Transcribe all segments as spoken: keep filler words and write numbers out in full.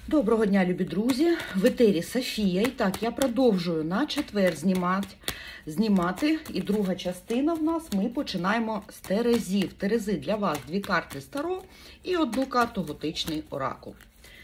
Доброго дня, любі друзі! В етері Софія. І так, я продовжую на четвер знімати. знімати. І друга частина в нас, ми починаємо з Терезів. Терези для вас дві карти Таро і одну карту Готичний оракул.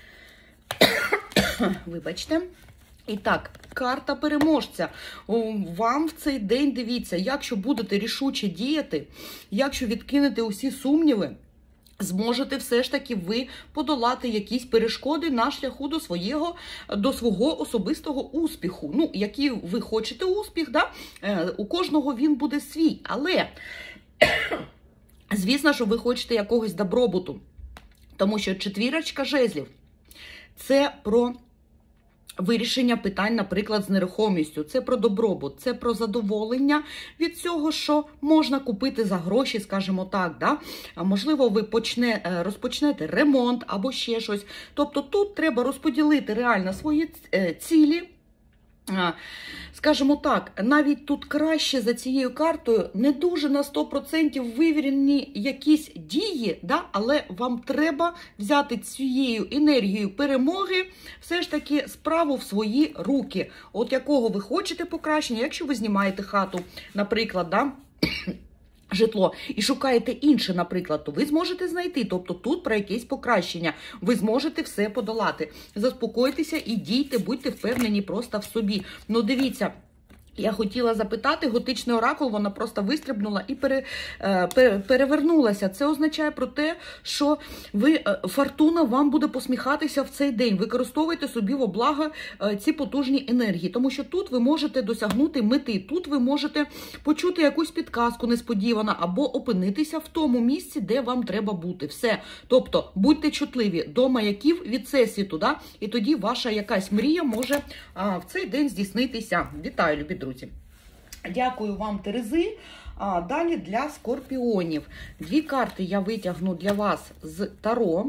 Вибачте. І так, карта переможця. Вам в цей день, дивіться, якщо будете рішуче діяти, якщо відкинете усі сумніви, зможете все ж таки ви подолати якісь перешкоди на шляху до свого, до свого особистого успіху. Ну, який ви хочете успіх, да? У кожного він буде свій. Але, звісно, що ви хочете якогось добробуту. Тому що четвірочка жезлів – це про вирішення питань, наприклад, з нерухомістю. Це про добробут, це про задоволення від цього, що можна купити за гроші, скажімо так. Да? Можливо, ви почне, розпочнете ремонт або ще щось. Тобто тут треба розподілити реально свої цілі. Скажімо так, навіть тут краще за цією картою не дуже на сто відсотків вивірені якісь дії, да? Але вам треба взяти цією енергією перемоги все ж таки справу в свої руки. От якого ви хочете покращення, якщо ви знімаєте хату, наприклад, да? житло, і шукаєте інше, наприклад, то ви зможете знайти. Тобто тут про якесь покращення. Ви зможете все подолати. Заспокойтеся і дійте, будьте впевнені просто в собі. Ну, дивіться, я хотіла запитати, Готичний оракул, вона просто вистрибнула і пере, пере, перевернулася. Це означає про те, що ви, фортуна вам буде посміхатися в цей день. Використовуйте собі во благо ці потужні енергії, тому що тут ви можете досягнути мети, тут ви можете почути якусь підказку несподівано або опинитися в тому місці, де вам треба бути. Все. Тобто, будьте чутливі до маяків від всесвіту, да? І тоді ваша якась мрія може а, в цей день здійснитися. Вітаю, любі друзі! Дякую вам, Терези. А далі для скорпіонів. Дві карти я витягну для вас з Таро.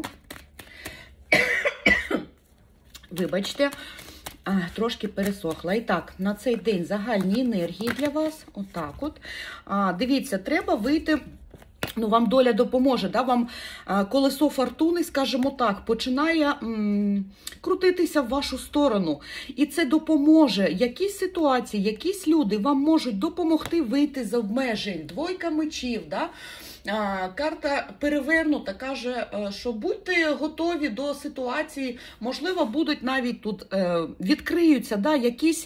Вибачте, трошки пересохла. І так, на цей день загальні енергії для вас. Отак от. А, дивіться, треба вийти... Ну, вам доля допоможе, да? Вам а, колесо фортуни, скажімо так, починає м, крутитися в вашу сторону. І це допоможе. Якісь ситуації, якісь люди вам можуть допомогти вийти з обмежень. Двойка мечів, да? А, карта перевернута, каже, що будьте готові до ситуації, можливо, будуть навіть тут е, відкриються, да, якісь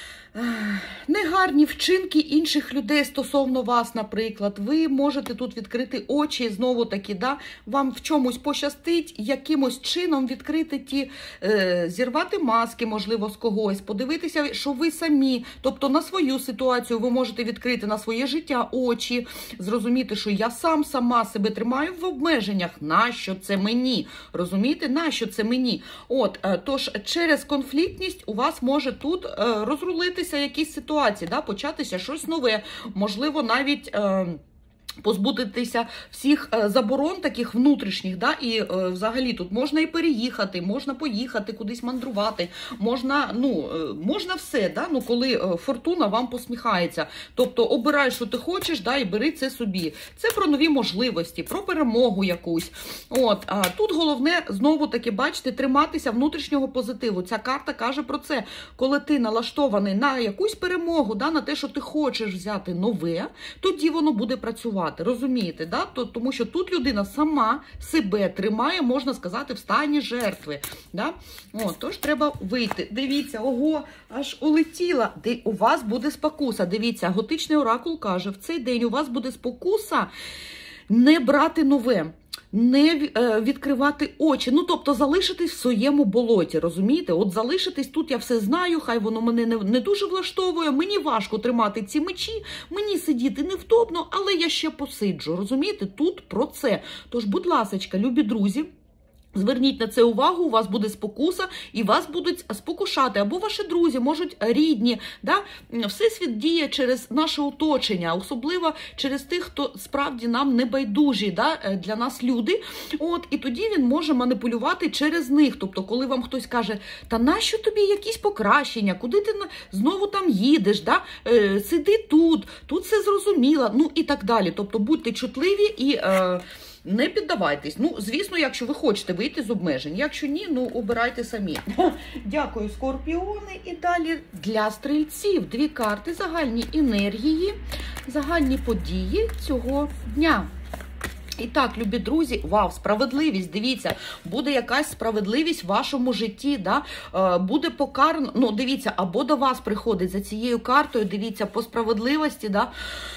негарні вчинки інших людей стосовно вас, наприклад. Ви можете тут відкрити очі, знову таки, да, вам в чомусь пощастить, якимось чином відкрити ті, е, зірвати маски, можливо, з когось, подивитися, що ви самі, тобто на свою ситуацію ви можете відкрити, на своє життя очі, зрозуміти, що я сам, сама себе тримаю в обмеженнях. Нащо це мені? Розумієте? Нащо це мені? От, е, тож, через конфліктність у вас може тут е, розрулити якісь ситуації, да, початися щось нове, можливо, навіть е, позбутися всіх е, заборон таких внутрішніх, да, і е, взагалі тут можна і переїхати, можна поїхати, кудись мандрувати, можна, ну, е, можна все, да, ну, коли е, фортуна вам посміхається. Тобто обирай, що ти хочеш, да, і бери це собі. Це про нові можливості, про перемогу якусь. От, а тут головне, знову таки, бачите, триматися внутрішнього позитиву. Ця карта каже про це. Коли ти налаштований на якусь перемогу, да, на те, що ти хочеш взяти нове, тоді воно буде працювати. Розумієте, да? Тому що тут людина сама себе тримає, можна сказати, в стані жертви. Да? О, тож треба вийти. Дивіться, ого, аж улетіла. У вас буде спокуса. Дивіться, Готичний оракул каже, в цей день у вас буде спокуса не брати нове, не відкривати очі, ну, тобто залишитись в своєму болоті, розумієте? От залишитись тут, я все знаю, хай воно мене не, не дуже влаштовує, мені важко тримати ці мечі, мені сидіти невдобно, але я ще посиджу, розумієте? Тут про це. Тож, будь ласочка, любі друзі, зверніть на це увагу, у вас буде спокуса, і вас будуть спокушати, або ваші друзі, можуть рідні. Да? Всесвіт діє через наше оточення, особливо через тих, хто справді нам не байдужі, да? Для нас люди. От, і тоді він може маніпулювати через них. Тобто, коли вам хтось каже, та нащо тобі якісь покращення, куди ти знову там їдеш, да? Е, сиди тут, тут все зрозуміло, ну і так далі. Тобто, будьте чутливі і... Е, не піддавайтесь. Ну, звісно, якщо ви хочете вийти з обмежень. Якщо ні, ну, обирайте самі. Дякую, скорпіони. І далі для стрільців. Дві карти, загальні енергії, загальні події цього дня. І так, любі друзі, вау, справедливість, дивіться, буде якась справедливість в вашому житті, да? Е, буде покарано, ну, дивіться, або до вас приходить за цією картою, дивіться, по справедливості, да?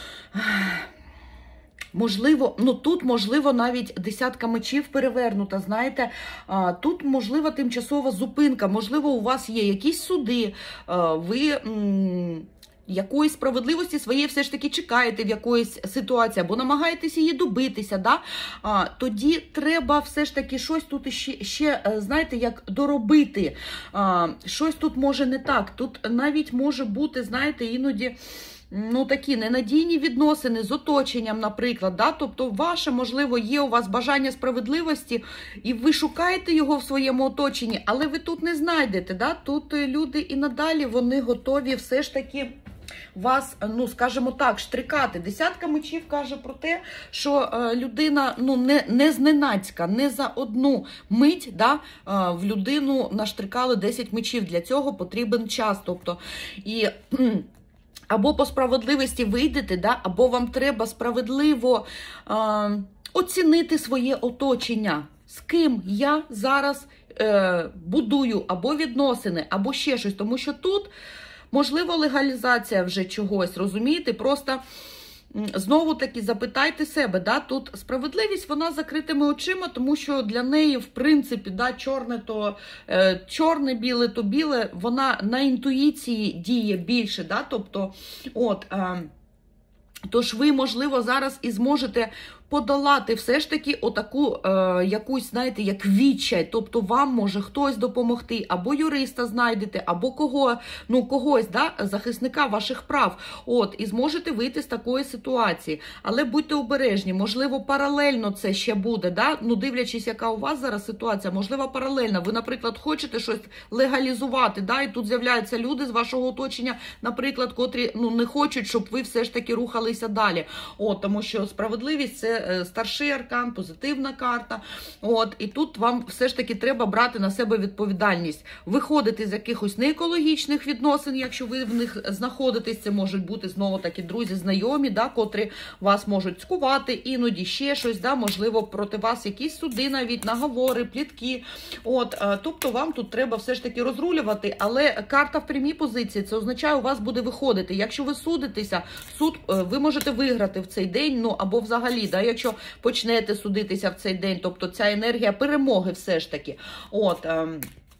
Можливо, ну тут, можливо, навіть десятка мечів перевернута, знаєте, а, тут, можливо, тимчасова зупинка, можливо, у вас є якісь суди, а, ви м, якоїсь справедливості своєї все ж таки чекаєте в якоїсь ситуації, або намагаєтесь її добитися, да? А, тоді треба все ж таки щось тут ще, ще знаєте, як доробити, а, щось тут може не так, тут навіть може бути, знаєте, іноді, ну, такі ненадійні відносини з оточенням, наприклад, да? Тобто ваше, можливо, є у вас бажання справедливості, і ви шукаєте його в своєму оточенні, але ви тут не знайдете, да? Тут люди і надалі, вони готові все ж таки вас, ну, скажімо так, штрикати. Десятка мечів каже про те, що е, людина, ну, не, не зненацька, не за одну мить, да, е, в людину наштрикали десять мечів. Для цього потрібен час, тобто, і або по справедливості вийдете, да, або вам треба справедливо е, оцінити своє оточення. З ким я зараз е, будую або відносини, або ще щось. Тому що тут, можливо, легалізація вже чогось, розумієте? Просто знову-таки запитайте себе, да? Тут справедливість, вона з закритими очима, тому що для неї, в принципі, да, чорне то е, чорне, біле то біле, вона на інтуїції діє більше, да? Тобто, от, е, тож ви, можливо, зараз і зможете подолати все ж таки отаку е, якусь, знаєте, як відчай. Тобто вам може хтось допомогти, або юриста знайдете, або кого, ну, когось, да, захисника ваших прав. От, і зможете вийти з такої ситуації. Але будьте обережні, можливо, паралельно це ще буде, да? Ну, дивлячись, яка у вас зараз ситуація, можливо, паралельно. Ви, наприклад, хочете щось легалізувати, да, і тут з'являються люди з вашого оточення, наприклад, котрі, ну, не хочуть, щоб ви все ж таки рухалися далі. От, тому що справедливість – це старший аркан, позитивна карта. От, і тут вам все ж таки треба брати на себе відповідальність. Виходити з якихось неекологічних відносин, якщо ви в них знаходитесь, це можуть бути знову такі друзі, знайомі, да, котрі вас можуть цькувати, іноді ще щось, да, можливо, проти вас якісь суди навіть, наговори, плітки. От, тобто вам тут треба все ж таки розрулювати, але карта в прямій позиції, це означає, у вас буде виходити. Якщо ви судитеся, суд ви можете виграти в цей день, ну, або взагалі, да, якщо почнете судитися в цей день, тобто ця енергія перемоги все ж таки. От, ем,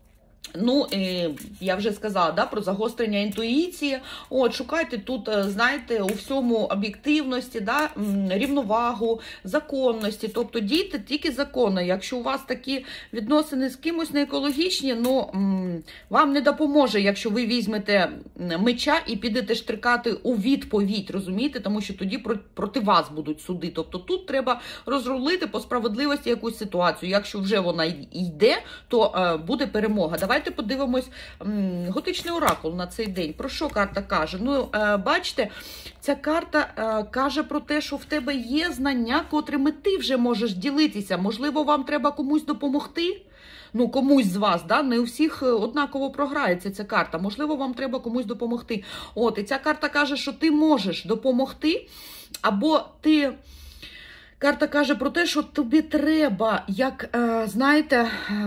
ну, е, я вже сказала, да, про загострення інтуїції. От, шукайте тут, знаєте, у всьому об'єктивності, да, рівновагу, законності. Тобто дійте тільки законно. Якщо у вас такі відносини з кимось не екологічні, ну, вам не допоможе, якщо ви візьмете меча і підете штрикати у відповідь, розумієте? Тому що тоді проти вас будуть суди. Тобто тут треба розрулити по справедливості якусь ситуацію. Якщо вже вона йде, то е, буде перемога. Давайте подивимось м, готичний оракул на цей день. Про що карта каже? Ну, е, бачите, ця карта е, каже про те, що в тебе є знання, котрими ти вже можеш ділитися. Можливо, вам треба комусь допомогти? Ну, комусь з вас, да? Не у всіх однаково програється ця карта. Можливо, вам треба комусь допомогти. От, і ця карта каже, що ти можеш допомогти, або ти... Карта каже про те, що тобі треба, як, е, знаєте,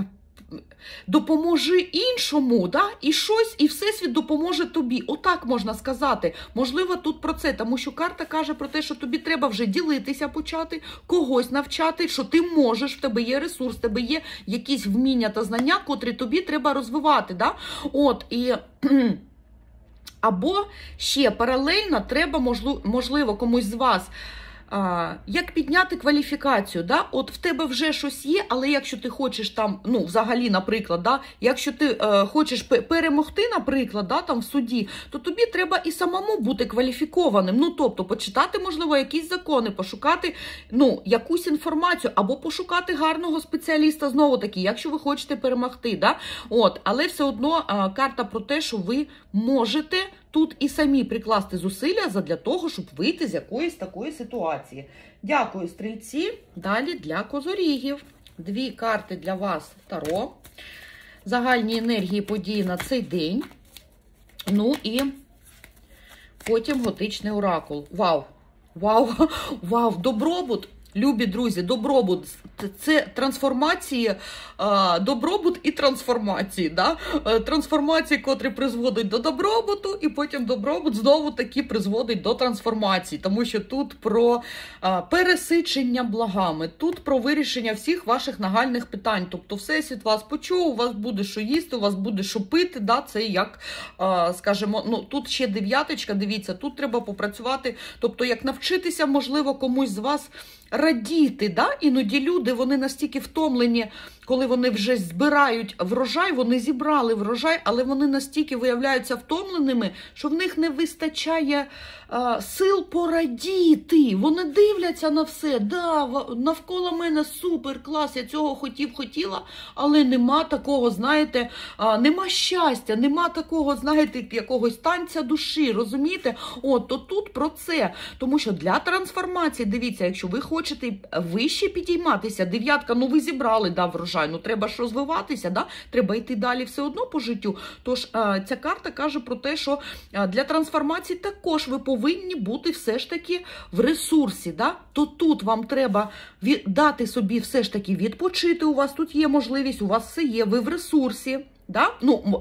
допоможи іншому, да? І щось, і всесвіт допоможе тобі. Отак можна сказати. Можливо, тут про це, тому що карта каже про те, що тобі треба вже ділитися почати, когось навчати, що ти можеш, в тебе є ресурс, в тебе є якісь вміння та знання, котрі тобі треба розвивати, да? От, і... Або ще паралельно треба, можливо, комусь з вас А, як підняти кваліфікацію, да? От в тебе вже щось є, але якщо ти хочеш там, ну, взагалі, наприклад, да? Якщо ти е, хочеш перемогти, наприклад, да, там в суді, то тобі треба і самому бути кваліфікованим. Ну, тобто, почитати, можливо, якісь закони, пошукати, ну, якусь інформацію, або пошукати гарного спеціаліста, знову таки, якщо ви хочете перемогти, да? От, але все одно е, карта про те, що ви можете тут і самі прикласти зусилля задля того, щоб вийти з якоїсь такої ситуації. Дякую, стрільці. Далі для козорігів. Дві карти для вас Таро. Загальні енергії події на цей день. Ну і потім готичний оракул. Вау! Вау! Вау! Добробут! Любі друзі, добробут – це трансформації, добробут і трансформації. Да? Трансформації, котрі призводять до добробуту, і потім добробут знову таки призводить до трансформації. Тому що тут про пересичення благами, тут про вирішення всіх ваших нагальних питань. Тобто всесвіт вас почув, у вас буде що їсти, у вас буде що пити. Да? Це як, скажімо, ну, тут ще дев'яточка, дивіться, тут треба попрацювати. Тобто як навчитися, можливо, комусь з вас радіти, да? Іноді люди, вони настільки втомлені, коли вони вже збирають врожай, вони зібрали врожай, але вони настільки виявляються втомленими, що в них не вистачає а, сил порадіти. Вони дивляться на все, да, навколо мене супер, клас, я цього хотів, хотіла, але нема такого, знаєте, а, нема щастя, нема такого, знаєте, якогось танця душі, розумієте? От, то тут про це, тому що для трансформації, дивіться, якщо ви хочете вище підійматися, дев'ятка, ну ви зібрали, да, врожай, ну треба ж розвиватися, да? Треба йти далі все одно по життю. Тож а, ця карта каже про те, що а, для трансформації також ви повинні бути все ж таки в ресурсі. Да? То тут вам треба від, дати собі все ж таки відпочити, у вас тут є можливість, у вас все є, ви в ресурсі. Да? Ну,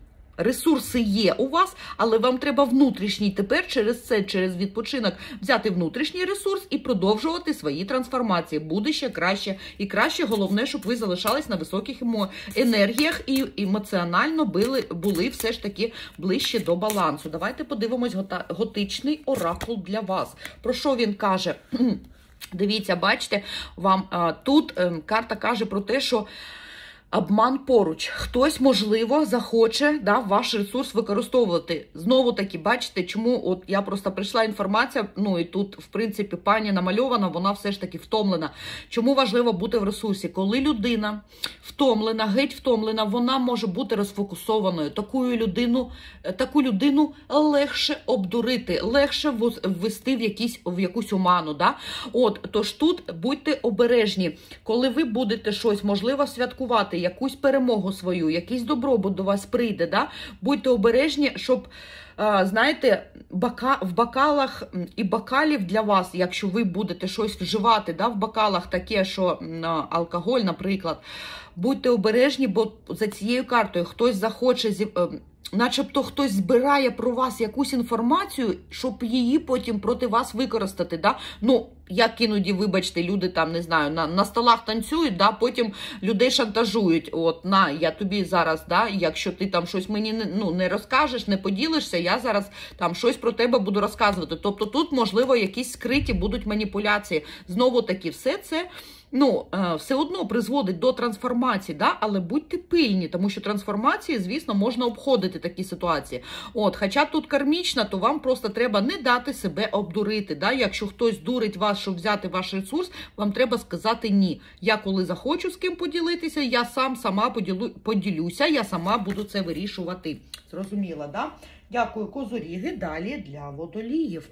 ресурси є у вас, але вам треба внутрішній тепер через це, через відпочинок взяти внутрішній ресурс і продовжувати свої трансформації. Буде ще краще. І краще, головне, щоб ви залишались на високих енергіях і емоціонально були, були все ж таки ближче до балансу. Давайте подивимось готичний оракул для вас. Про що він каже? Дивіться, бачите, вам а, тут а, карта каже про те, що обман поруч. Хтось, можливо, захоче, да, ваш ресурс використовувати. Знову таки, бачите, чому от я просто прийшла інформація, ну і тут, в принципі, пані намальована, вона все ж таки втомлена. Чому важливо бути в ресурсі? Коли людина втомлена, геть втомлена, вона може бути розфокусованою. Таку людину, таку людину легше обдурити, легше ввести в, якісь, в якусь оману. Да? От, тож тут будьте обережні. Коли ви будете щось, можливо, святкувати, якусь перемогу свою, якийсь добробут до вас прийде, да? Будьте обережні, щоб, а, знаєте, бака, в бокалах і бокалів для вас, якщо ви будете щось вживати, да, в бокалах таке, що а, алкоголь, наприклад, будьте обережні, бо за цією картою хтось захоче, зі, а, начебто хтось збирає про вас якусь інформацію, щоб її потім проти вас використати, да? Ну, як іноді, вибачте, люди там, не знаю, на, на столах танцюють, да, потім людей шантажують. От, на, я тобі зараз, да, якщо ти там щось мені не, ну, не розкажеш, не поділишся, я зараз там щось про тебе буду розказувати. Тобто тут, можливо, якісь скриті будуть маніпуляції. Знову таки, все це, ну, все одно призводить до трансформації, да, але будьте пильні, тому що трансформації, звісно, можна обходити такі ситуації. От, хоча тут кармічна, то вам просто треба не дати себе обдурити, да, якщо хтось дурить вас, щоб взяти ваш ресурс, вам треба сказати ні. Я коли захочу з ким поділитися, я сам сама поділю, поділюся, я сама буду це вирішувати. Зрозуміла, да? Дякую, козоріги. Далі для водоліїв.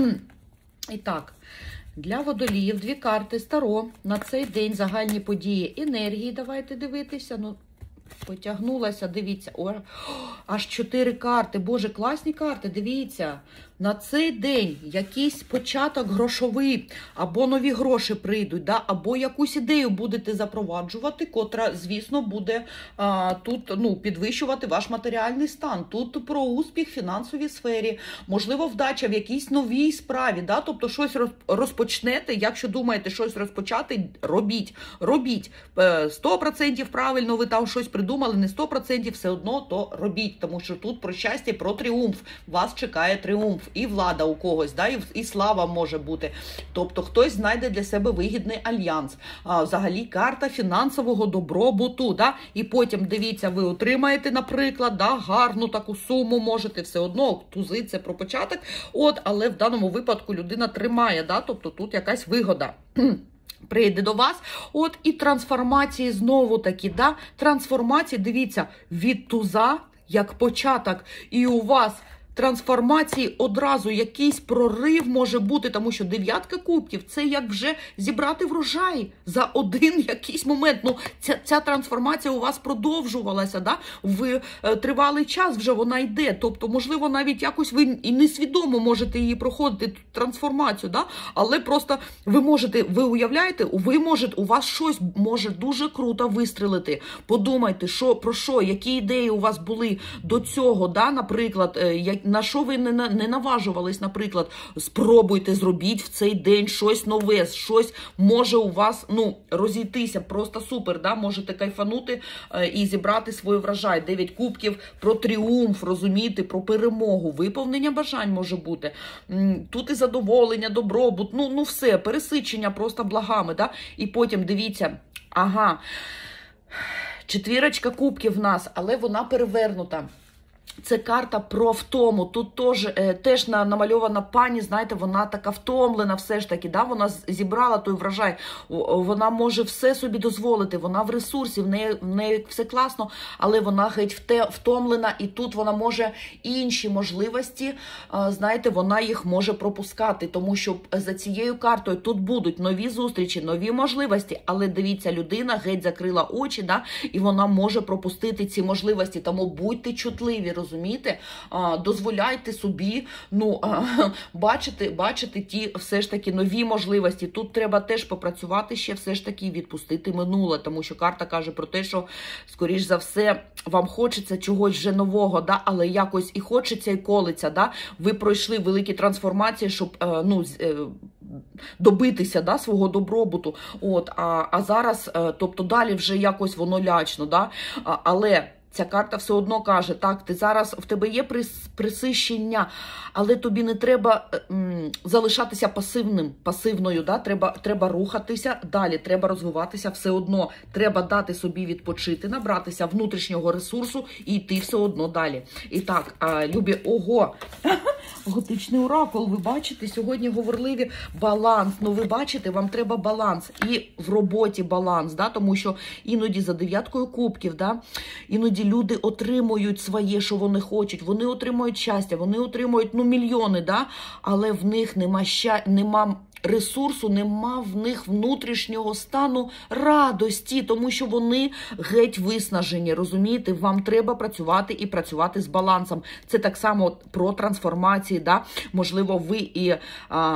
І так, для водоліїв дві карти Таро. На цей день загальні події енергії. Давайте дивитися. Ну, потягнулася, дивіться. О, аж чотири карти. Боже, класні карти, дивіться. На цей день якийсь початок грошовий, або нові гроші прийдуть, да? Або якусь ідею будете запроваджувати, котра, звісно, буде а, тут, ну, підвищувати ваш матеріальний стан. Тут про успіх в фінансовій сфері, можливо, вдача в якійсь новій справі, да? Тобто щось розпочнете, якщо думаєте щось розпочати, робіть, робіть. сто відсотків правильно ви там щось придумали, не сто відсотків, все одно то робіть, тому що тут про щастя, про тріумф. Вас чекає тріумф. І влада у когось, да, і, і слава може бути. Тобто хтось знайде для себе вигідний альянс. А, взагалі карта фінансового добробуту. Да? І потім, дивіться, ви отримаєте, наприклад, да, гарну таку суму, можете все одно, тузи це про початок. От, але в даному випадку людина тримає, да? Тобто тут якась вигода прийде до вас. От, і трансформації знову таки, да? Трансформації, дивіться, від туза, як початок, і у вас трансформації одразу, якийсь прорив може бути, тому що дев'ятка кубків – це як вже зібрати врожай за один якийсь момент. Ну, ця, ця трансформація у вас продовжувалася, да? В е, тривалий час вже вона йде. Тобто, можливо, навіть якось ви і несвідомо можете її проходити, ту трансформацію, да? Але просто ви можете, ви уявляєте, ви можете, у вас щось може дуже круто вистрілити. Подумайте, що, про що, які ідеї у вас були до цього, да? Наприклад, е, як на що ви не, не наважувались, наприклад, спробуйте, зробіть в цей день щось нове, щось може у вас, ну, розійтися, просто супер, да, можете кайфанути е, і зібрати свій врожай. Дев'ять кубків про тріумф, розумієте, про перемогу, виповнення бажань може бути. Тут і задоволення, добробут, ну, ну все, пересичення просто благами, да, і потім дивіться, ага, четвірочка кубків в нас, але вона перевернута. Це карта про втому. Тут теж, е, теж намальована пані, знаєте, вона така втомлена все ж таки, да? Вона зібрала той врожай, вона може все собі дозволити, вона в ресурсі, в неї, в неї все класно, але вона геть вте, втомлена, і тут вона може інші можливості, е, знаєте, вона їх може пропускати, тому що за цією картою тут будуть нові зустрічі, нові можливості, але дивіться, людина геть закрила очі, да? І вона може пропустити ці можливості, тому будьте чутливі, розумієте, дозволяйте собі, ну, бачити, бачити ті все ж таки нові можливості. Тут треба теж попрацювати ще, все ж таки відпустити минуле, тому що карта каже про те, що, скоріш за все, вам хочеться чогось вже нового, да, але якось і хочеться, і колиться, да. Ви пройшли великі трансформації, щоб, ну, добитися, да, свого добробуту. От, а, а зараз, тобто далі вже якось воно лячно, да, але ця карта все одно каже, так, ти зараз, в тебе є присищення, але тобі не треба м, залишатися пасивним, пасивною, да? треба, треба рухатися далі, треба розвиватися все одно, треба дати собі відпочити, набратися внутрішнього ресурсу і йти все одно далі. І так, а, любі, ого, готичний оракул, ви бачите, сьогодні говорливі баланс, ну ви бачите, вам треба баланс, і в роботі баланс, да? Тому що іноді за дев'яткою кубків, да? Іноді люди отримують своє, що вони хочуть, вони отримують щастя, вони отримують, ну, мільйони, да? Але в них нема, ща... нема ресурсу, нема в них внутрішнього стану радості, тому що вони геть виснажені, розумієте? Вам треба працювати і працювати з балансом. Це так само про трансформації, да? Можливо, ви і а,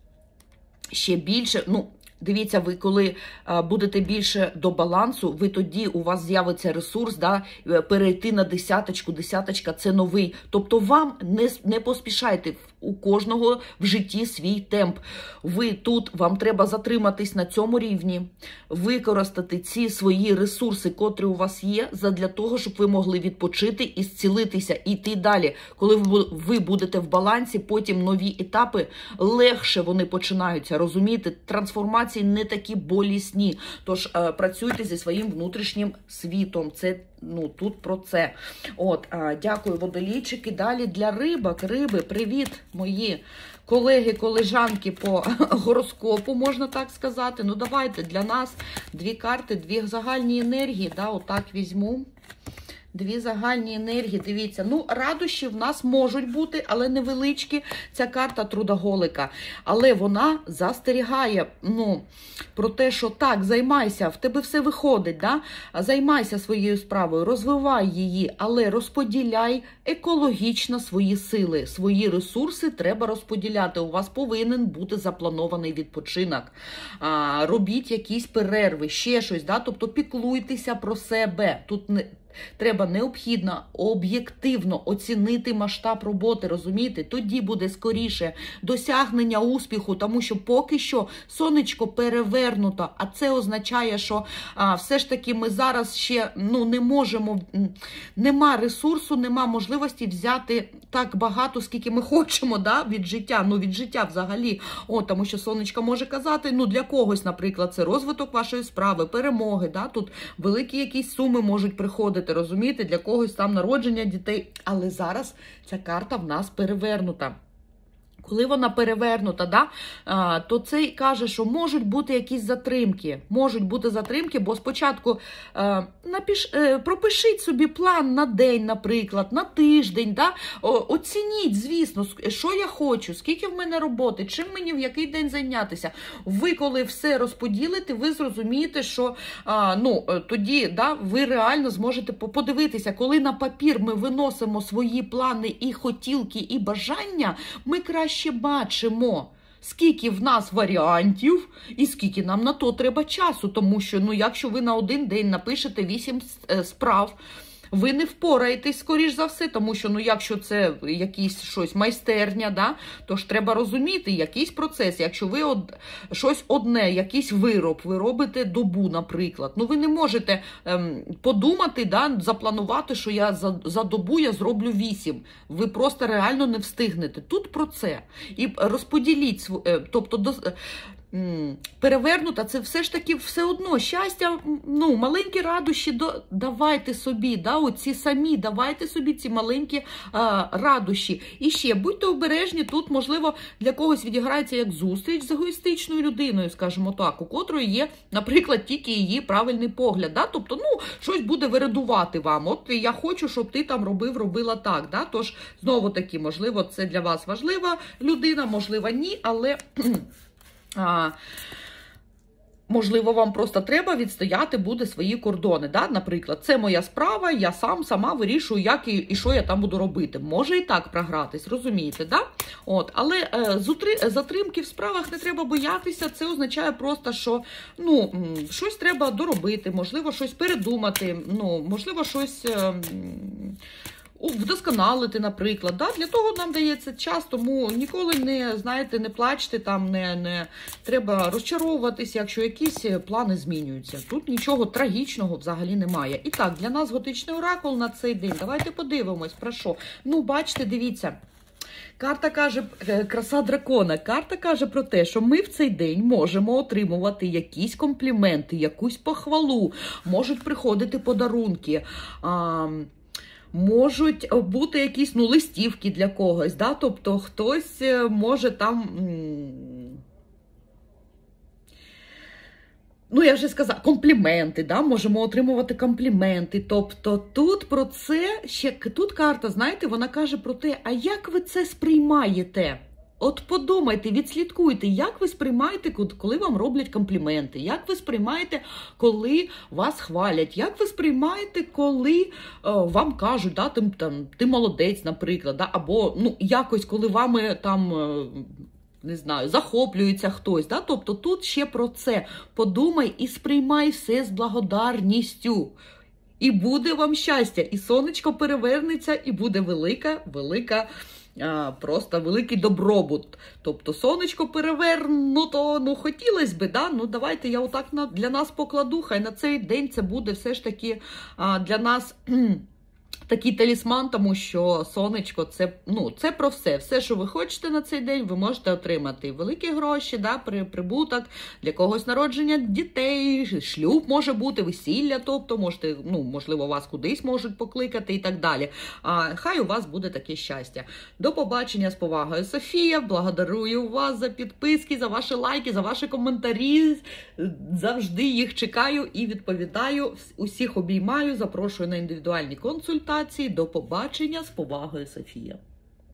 ще більше, ну, дивіться, ви коли а, будете більше до балансу, ви тоді, у вас з'явиться ресурс, да, перейти на десяточку, десяточка – це новий. Тобто вам не, не поспішайте, у кожного в житті свій темп. Ви тут, вам треба затриматись на цьому рівні, використати ці свої ресурси, котрі у вас є, для того, щоб ви могли відпочити і зцілитися, і йти далі. Коли ви будете в балансі, потім нові етапи, легше вони починаються, розумієте? Трансформації не такі болісні. Тож е, працюйте зі своїм внутрішнім світом. Це, ну, тут про це. От, е, дякую, водолійчики. Далі для рибок. Риби, привіт, мої колеги, колежанки по гороскопу, можна так сказати. Ну, давайте для нас дві карти, дві загальні енергії. Да, отак візьму. Дві загальні енергії, дивіться, ну, радощі в нас можуть бути, але невеличкі. Ця карта трудоголика. Але вона застерігає, ну, про те, що так, займайся, в тебе все виходить, да? Займайся своєю справою, розвивай її, але розподіляй екологічно свої сили, свої ресурси треба розподіляти. У вас повинен бути запланований відпочинок. А, робіть якісь перерви, ще щось, да? Тобто піклуйтеся про себе. Тут не... Треба необхідно об'єктивно оцінити масштаб роботи, розумієте? Тоді буде скоріше досягнення успіху, тому що поки що сонечко перевернуто, а це означає, що а, все ж таки ми зараз ще, ну, не можемо, нема ресурсу, нема можливості взяти так багато, скільки ми хочемо, да, від життя, ну, від життя взагалі. О, тому що сонечко може казати, ну, для когось, наприклад, це розвиток вашої справи, перемоги, да, тут великі якісь суми можуть приходити, розумієте, для когось там народження дітей. Але зараз ця карта в нас перевернута. Коли вона перевернута, да, то це каже, що можуть бути якісь затримки. Можуть бути затримки, бо спочатку напиш, пропишіть собі план на день, наприклад, на тиждень. Да, оцініть, звісно, що я хочу, скільки в мене роботи, чим мені в який день зайнятися. Ви, коли все розподілите, ви зрозумієте, що ну, тоді да, ви реально зможете подивитися, коли на папір ми виносимо свої плани і хотілки, і бажання, ми краще ще бачимо, скільки в нас варіантів і скільки нам на то треба часу. Тому що, ну, якщо ви на один день напишете вісім справ, ви не впораєтесь, скоріш за все, тому що, ну, якщо це якісь щось майстерня, да, то ж треба розуміти якийсь процес. Якщо ви од... щось одне, якийсь вироб, ви робите добу, наприклад, ну, ви не можете ем, подумати, да, запланувати, що я за, за добу я зроблю вісім. Ви просто реально не встигнете. Тут про це. І розподіліть, тобто, до... перевернута, це все ж таки все одно щастя, ну, маленькі радощі до, давайте собі, да, оці самі, давайте собі ці маленькі а, радощі. І ще, будьте обережні, тут, можливо, для когось відіграється як зустріч з егоїстичною людиною, скажімо так, у котрої є, наприклад, тільки її правильний погляд, да, тобто, ну, щось буде вирадувати вам, от я хочу, щоб ти там робив, робила так, да, тож, знову таки, можливо, це для вас важлива людина, можливо, ні, але... А, можливо, вам просто треба відстояти буде свої кордони. Да? Наприклад, це моя справа, я сам сама вирішую, як і, і що я там буду робити. Може і так програтись, розумієте, да? От, але е, зутри, затримки в справах не треба боятися, це означає просто, що ну, щось треба доробити, можливо, щось передумати, ну, можливо, щось... Е, вдосконалити, наприклад, да? Для того нам дається час, тому ніколи не, знаєте, не плачте, там, не, не треба розчаровуватися, якщо якісь плани змінюються. Тут нічого трагічного взагалі немає. І так, для нас готичний оракул на цей день. Давайте подивимось, про що. Ну, бачите, дивіться. Карта каже, краса дракона, карта каже про те, що ми в цей день можемо отримувати якісь компліменти, якусь похвалу, можуть приходити подарунки, а, можуть бути якісь, ну, листівки для когось, да? Тобто хтось може там, ну, я вже сказала, компліменти, да? Можемо отримувати компліменти. Тобто тут про це, ще тут карта, знаєте, вона каже про те, а як ви це сприймаєте? От подумайте, відслідкуйте, як ви сприймаєте, коли вам роблять компліменти, як ви сприймаєте, коли вас хвалять, як ви сприймаєте, коли о, вам кажуть, да, ти, там, ти молодець, наприклад, да, або ну, якось, коли вами там, не знаю, захоплюється хтось. Да? Тобто тут ще про це. Подумай і сприймай все з благодарністю. І буде вам щастя, і сонечко перевернеться, і буде велика, велика, а, просто великий добробут. Тобто сонечко перевернуто, ну хотілося б, да? Ну давайте я отак на, для нас покладу, хай на цей день це буде все ж таки а, для нас... такий талісман, тому що сонечко це, ну, це про все. Все, що ви хочете на цей день, ви можете отримати. Великі гроші, да, прибуток, для когось народження дітей, шлюб може бути, весілля, тобто, можете, ну, можливо, вас кудись можуть покликати і так далі. А хай у вас буде таке щастя. До побачення, з повагою, Софія. Благодарую вас за підписки, за ваші лайки, за ваші коментарі. Завжди їх чекаю і відповідаю. Усіх обіймаю, запрошую на індивідуальні консультації. До побачення, з повагою, Софія.